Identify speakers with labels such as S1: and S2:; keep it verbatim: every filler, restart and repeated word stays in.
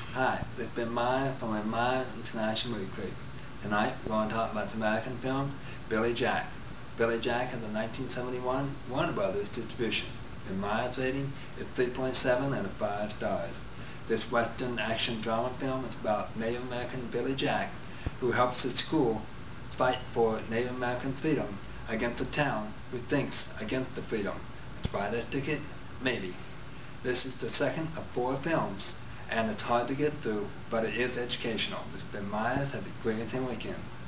S1: Hi, this has been Maya from the Maya International Movie Critics. Tonight we're going to talk about the American film Billy Jack. Billy Jack is a nineteen seventy-one Warner Brothers distribution. The Maya's rating is three point seven out of five stars. This Western action drama film is about Native American Billy Jack, who helps the school fight for Native American freedom against a town who thinks against the freedom. Buy this ticket? Maybe. This is the second of four films, and it's hard to get through, but it is educational. This has been Maya. Have a great weekend.